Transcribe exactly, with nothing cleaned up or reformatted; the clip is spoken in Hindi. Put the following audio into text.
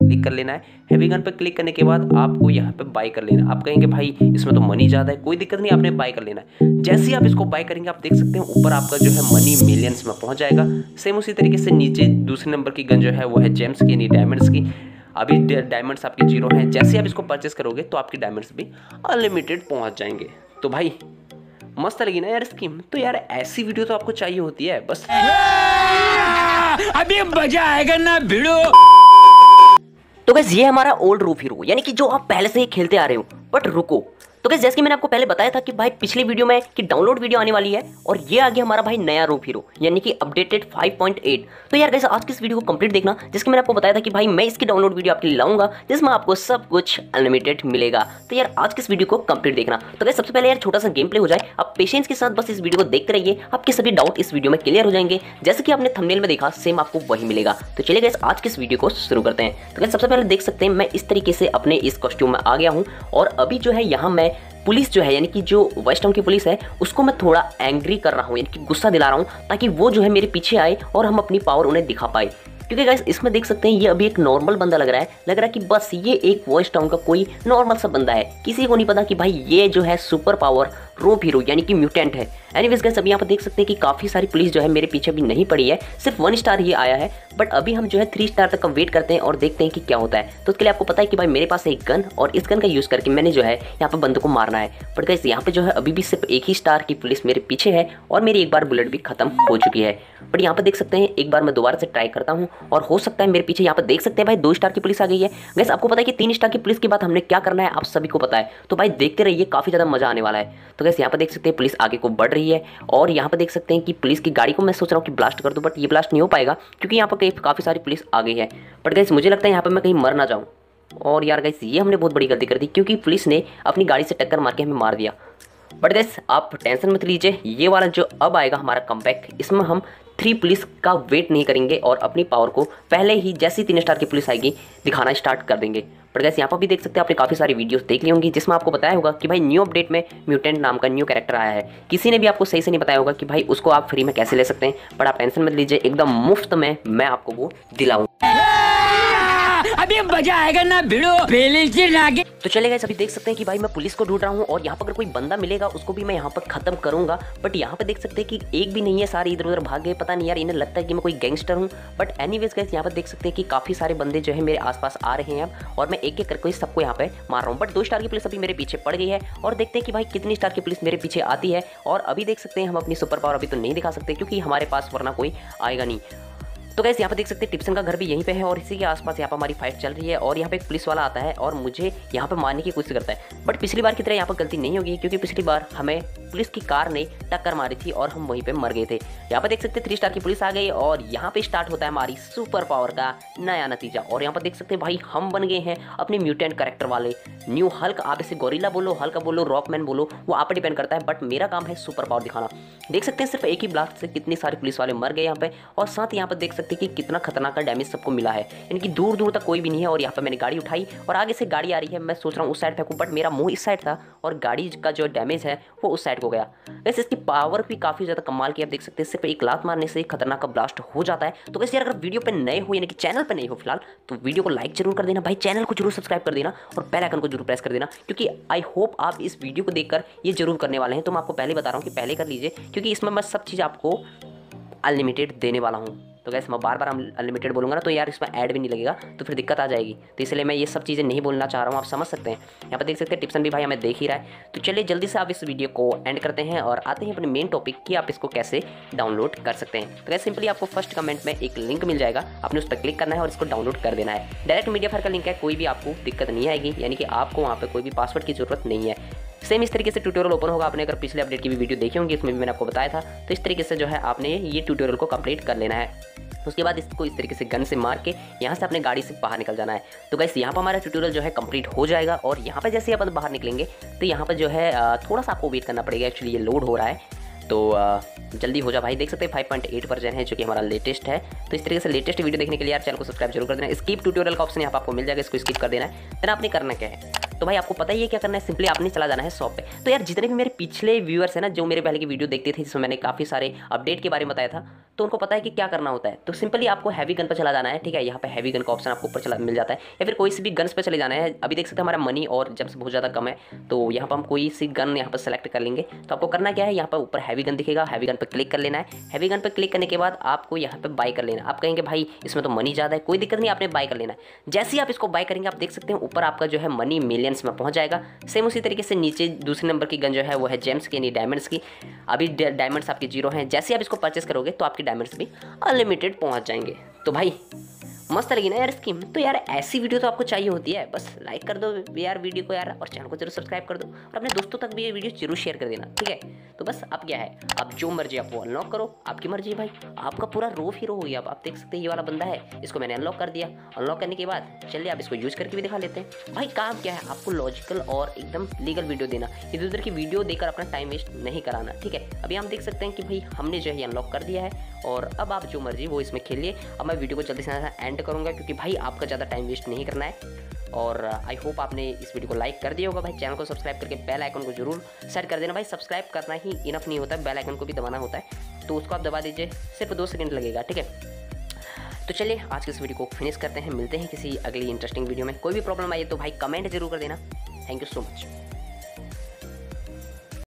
क्लिक कर लेना है। हैवी गन पर क्लिक करने के बाद आपको यहाँ पे बाय कर लेना है। आप कहेंगे भाई इसमें तो मनी ज़्यादा है, कोई दिक्कत नहीं, आपने बाय कर लेना है। जैसे ही आप इसको बाय करेंगे आप देख सकते हैं ऊपर आपका जो है मनी मिलियंस में पहुँच जाएगा। सेम उसी तरीके से नीचे दूसरे नंबर की गन जो है वो है जेम्स की, यानी डायमंड्स की। अभी डायमंड्स आपके जीरो हैं। जैसे ही आप इसको परचेस करोगे तो आपके डायमंड्स भी अनलिमिटेड पहुँच जाएंगे। तो भाई मस्त लगी ना यार स्कीम। तो यार ऐसी वीडियो तो आपको चाहिए होती है बस। अभी मजा आएगा ना भिड़ो। तो गाइस ये हमारा ओल्ड रूफ हीरो, यानी कि जो आप पहले से ही खेलते आ रहे हो। बट रुको, तो गाइस जैसे कि मैंने आपको पहले बताया था कि भाई पिछली वीडियो में कि डाउनलोड वीडियो आने वाली है और ये आ गया हमारा भाई नया रूफ हीरो, यानी कि अपडेटेड फाइव पॉइंट एट। तो यार गाइस आज की इस वीडियो को कंप्लीट देखना, जिसके मैंने आपको बताया था कि भाई मैं इसकी डाउनलोड वीडियो आपके लिए लाऊंगा जिसमें आपको सब कुछ अनलिमिटेड मिलेगा। तो यार आज की इस वीडियो को कंप्लीट देखना। तो गाइस सबसे पहले यार छोटा सा गेम प्ले हो जाए, आप पेशेंस के साथ बस इस वीडियो को देखते रहिए, आपके सभी डाउट इस वीडियो में क्लियर हो जाएंगे। जैसे कि आपने थंबनेल में देखा सेम आपको वही मिलेगा। तो चलिए गाइस आज की इस वीडियो को शुरू करते हैं। तो गाइस सबसे पहले देख सकते हैं मैं इस तरीके से अपने इस कॉस्ट्यूम में आ गया हूँ और अभी जो है यहाँ मैं पुलिस जो है यानी कि जो वेस्ट टाउन की पुलिस है उसको मैं थोड़ा एंग्री कर रहा हूँ, यानी कि गुस्सा दिला रहा हूँ, ताकि वो जो है मेरे पीछे आए और हम अपनी पावर उन्हें दिखा पाए। क्योंकि गाइस इसमें देख सकते हैं ये अभी एक नॉर्मल बंदा लग रहा है, लग रहा है कि बस ये एक वेस्ट टाउन का कोई नॉर्मल सा बंदा है। किसी को नहीं पता कि भाई ये जो है सुपर पावर रोप हीरो यानी कि म्यूटेंट है। एनीवेज गाइस अभी यहाँ पर देख सकते हैं कि काफ़ी सारी पुलिस जो है मेरे पीछे भी नहीं पड़ी है, सिर्फ वन स्टार ही आया है। बट अभी हम जो है थ्री स्टार तक का वेट करते हैं और देखते हैं कि क्या होता है। तो उसके लिए आपको पता है कि भाई मेरे पास एक गन और इस गन का यूज़ करके मैंने जो है यहाँ पर बंदों को मारना है। बट गाइस यहाँ पे जो है अभी भी सिर्फ एक ही स्टार की पुलिस मेरे पीछे है और मेरी एक बार बुलेट भी खत्म हो चुकी है। बट यहाँ पर देख सकते हैं एक बार मैं दोबारा से ट्राई करता हूँ और हो सकता है मेरे पीछे यहाँ पर देख सकते हैं भाई दो स्टार की पुलिस आ गई है। गाइस आपको पता है कि तीन स्टार की पुलिस के बाद हमने क्या करना है आप सभी को पता है। तो भाई देखते रहिए, काफ़ी ज़्यादा मजा आने वाला है। तो गाइस यहाँ पर देख सकते हैं पुलिस आगे को बढ़ रही है और यहाँ पर देख सकते हैं कि पुलिस की गाड़ी को मैं सोच रहा हूँ कि ब्लास्ट कर दूँ, बट ये ब्लास्ट नहीं हो पाएगा क्योंकि यहाँ पर काफ़ी सारी पुलिस आ गई है। बट गाइस मुझे लगता है यहाँ पर मैं कहीं मर ना जाऊँ। और यार गाइस ये हमने बहुत बड़ी गलती कर दी क्योंकि पुलिस ने अपनी गाड़ी से टक्कर मार के हमें मार दिया। बट गाइस आप टेंशन मत लीजिए, ये वाला जो अब आएगा हमारा कमबैक, इसमें हम थ्री पुलिस का वेट नहीं करेंगे और अपनी पावर को पहले ही जैसी तीन स्टार की पुलिस आएगी दिखाना स्टार्ट कर देंगे। बट गाइस यहाँ पर भी देख सकते हैं आपने काफ़ी सारी वीडियोस देख ली होंगी जिसमें आपको बताया होगा कि भाई न्यू अपडेट में म्यूटेंट नाम का न्यू कैरेक्टर आया है। किसी ने भी आपको सही से नहीं बताया होगा कि भाई उसको आप फ्री में कैसे ले सकते हैं। बट आप टेंशन मत लीजिए, एकदम मुफ्त में मैं आपको वो दिलाऊँ। अभी मजा आएगा ना भिड़ो। तो चले गाइस अभी देख सकते हैं कि भाई मैं पुलिस को ढूंढ रहा हूँ और यहाँ पर अगर कोई बंदा मिलेगा उसको भी मैं यहाँ पर खत्म करूंगा। बट यहाँ पे देख सकते हैं कि एक भी नहीं है, सारे इधर उधर भाग गए। पता नहीं यार इन्हें लगता है कि मैं कोई गैंगस्टर हूँ। बट एनीवेज गाइस यहाँ पर देख सकते हैं कि काफी सारे बंदे जो है मेरे आसपास आ रहे हैं अब और मैं एक एक करके सबको यहाँ पे मार रहा हूँ। बट दो स्टार की पुलिस अभी मेरे पीछे पड़ गई है और देखते हैं कि भाई कितनी स्टार की पुलिस मेरे पीछे आती है। और अभी देख सकते हैं हम अपनी सुपर पावर अभी तो नहीं दिखा सकते क्योंकि हमारे पास वरना कोई आएगा नहीं। तो गाइस यहाँ पे देख सकते हैं टिप्सन का घर भी यहीं पे है और इसी के आसपास यहाँ पर हमारी फाइट चल रही है और यहाँ पे एक पुलिस वाला आता है और मुझे यहाँ पे मारने की कोशिश करता है। बट पिछली बार की तरह यहाँ पर गलती नहीं होगी क्योंकि पिछली बार हमें पुलिस की कार ने टक्कर मारी थी और हम वहीं पे मर गए थे। यहाँ पर देख सकते हैं थ्री स्टार की पुलिस आ गई और यहाँ पे स्टार्ट होता है हमारी सुपर पावर का नया नतीजा। और यहाँ पर देख सकते हैं भाई हम बन गए हैं अपने म्यूटेंट कैरेक्टर वाले न्यू हल्क। आप इसे गोरिल्ला बोलो, हल्क बोलो, रॉकमैन बोलो, वो आप पर डिपेंड करता है। बट मेरा काम है सुपर पावर दिखाना। देख सकते हैं सिर्फ एक ही ब्लास्ट से कितनी सारी पुलिस वाले मर गए यहाँ पे और साथ यहाँ पर देख सकते हैं कि कितना खतरनाक का डैमेज सबको मिला है, यानी कि दूर दूर तक कोई भी नहीं है। और यहाँ पे मैंने गाड़ी उठाई और आगे से गाड़ी आ रही है, मैं सोच रहा हूँ उस साइड फेंकूं, बट मेरा मुंह इस साइड था और गाड़ी का जो डैमेज है वो उस साइड को गया। वैसे इसकी पावर भी काफ़ी ज़्यादा कमाल की, आप देख सकते हैं सिर्फ एक लात मारने से खतरनाक का ब्लास्ट हो जाता है। तो वैसे यार अगर वीडियो पे नए हो यानी कि चैनल पे नए हो फिलहाल तो वीडियो को लाइक जरूर कर देना भाई, चैनल को जरूर सब्सक्राइब कर देना और बेल आइकन को जरूर प्रेस कर देना क्योंकि आई होप आप इस वीडियो को देखकर ये जरूर करने वाले हैं। तो मैं आपको पहले बता रहा हूँ कि पहले कर लीजिए क्योंकि इसमें मैं सब चीज़ आपको अनलिमिटेड देने वाला हूँ। तो गैस मैं बार बार अनलिमिटेड बोलूँगा ना तो यार इसमें ऐड भी नहीं लगेगा तो फिर दिक्कत आ जाएगी। तो इसलिए मैं ये सब चीज़ें नहीं बोलना चाह रहा हूँ, आप समझ सकते हैं। यहाँ पर देख सकते हैं टिप्सन भी भाई हमें देख ही रहा है। तो चलिए जल्दी से आप इस वीडियो को एंड करते हैं और आते हैं अपने मेन टॉपिक कि आप इसको कैसे डाउनलोड कर सकते हैं। तो गैस सिंपली आपको फर्स्ट कमेंट में एक लिंक मिल जाएगा, आपने उस पर क्लिक करना है और इसको डाउनलोड कर देना है। डायरेक्ट मीडिया फायर का लिंक है, कोई भी आपको दिक्कत नहीं आएगी, यानी कि आपको वहाँ पर कोई भी पासवर्ड की जरूरत नहीं है। सेम इस तरीके से ट्यूटोरियल ओपन होगा। आपने अगर पिछले अपडेट की भी वीडियो देखी होंगी इसमें भी मैंने आपको बताया था। तो इस तरीके से जो है आपने ये ट्यूटोरियल को कंप्लीट कर लेना है। उसके बाद इसको इस तरीके से गन से मार के यहाँ से अपने गाड़ी से बाहर निकल जाना है। तो गाइस यहाँ पर हमारा ट्यूटोरियल जो है कंप्लीट हो जाएगा और यहाँ पर जैसे अपन बाहर निकलेंगे तो यहाँ पर जो है थोड़ा सा आपको वेट करना पड़ेगा, एक्चुअली ये लोड हो रहा है तो जल्दी हो जा भाई। देख सकते हैं फाइव पॉइंट एट वर्जन है जो कि हमारा लेटेस्ट है। तो इस तरीके से लेटेस्ट वीडियो देखने के लिए यार चैनल को सब्सक्राइब जरूर कर देना। स्किप ट्यूटोरियल का ऑप्शन यहाँ पर आपको मिल जाएगा, इसको स्किप कर देना है। देन आपने करना क्या है, तो भाई आपको पता ही है क्या करना है, सिंपली आपने चला जाना है शॉप पे। तो यार जितने भी मेरे पिछले व्यूअर्स हैं ना, जो मेरे पहले की वीडियो देखते थे जिसमें मैंने काफ़ी सारे अपडेट के बारे में बताया था, तो उनको पता है कि क्या करना होता है। तो सिंपली आपको हैवी गन पर चला जाना है, ठीक है। यहाँ पे हैवी गन का ऑप्शन आपको ऊपर चला मिल जाता है, या फिर कोई सी भी गन्स पे चले जाना है। अभी देख सकते हैं हमारा मनी और जम्स बहुत ज़्यादा कम है, तो यहाँ पर हम कोई सी गन यहाँ पर सेलेक्ट कर लेंगे। तो आपको करना क्या है, यहाँ पर ऊपर हैवी गन दिखेगा, हैवी गन पर क्लिक कर लेना है। हैवी गन पर क्लिक करने के बाद आपको यहाँ पर बाय कर लेना है। आप कहेंगे भाई इसमें तो मनी ज़्यादा है, कोई दिक्कत नहीं, आपने बाय कर लेना है। जैसे ही आप इसको बाय करेंगे आप देख सकते हैं ऊपर आपका जो है मनी मिलियंस में पहुंच जाएगा। सेम उसी तरीके से नीचे दूसरे नंबर की गन जो है वो है जेम्स की, यानी डायमंड्स की। अभी डायमंड्स आपके जीरो हैं, जैसे आप इसको परचेस करोगे तो आपके डायमंड्स भी अनलिमिटेड पहुंच जाएंगे। तो भाई मस्त लगी ना यार स्कीम। तो यार ऐसी वीडियो तो आपको चाहिए होती है, बस लाइक कर दो यार वीडियो को यार, और चैनल को जरूर सब्सक्राइब कर दो, और अपने दोस्तों तक भी ये वीडियो जरूर शेयर कर देना, ठीक है। तो बस अब क्या है, आप जो मर्जी आप वो अनलॉक करो, आपकी मर्जी है भाई। आपका पूरा रोफ हीरो हो गया। अब आप देख सकते हैं ये वाला बंदा है, इसको मैंने अनलॉक कर दिया। अनलॉक करने के बाद चलिए आप इसको यूज करके भी दिखा लेते हैं। भाई काम क्या है, आपको लॉजिकल और एकदम लीगल वीडियो देना, इधर उधर की वीडियो देकर अपना टाइम वेस्ट नहीं कराना, ठीक है। अभी हम देख सकते हैं कि भाई हमने जो है अनलॉक कर दिया है, और अब आप जो मर्जी वो इसमें खेलिए। अब मैं वीडियो को जल्दी से एंड करूँगा, क्योंकि भाई आपका ज़्यादा टाइम वेस्ट नहीं करना है। और आई होप आपने इस वीडियो को लाइक कर दिया होगा भाई। चैनल को सब्सक्राइब करके बेल आइकन को जरूर सेट कर देना भाई। सब्सक्राइब करना ही इनफ नहीं होता, बेल आइकन को भी दबाना होता है, तो उसको आप दबा दीजिए, सिर्फ दो सेकंड लगेगा, ठीक है। तो चलिए आज की इस वीडियो को फिनिश करते हैं, मिलते हैं किसी अगली इंटरेस्टिंग वीडियो में। कोई भी प्रॉब्लम आई तो भाई कमेंट जरूर कर देना। Thank you so much.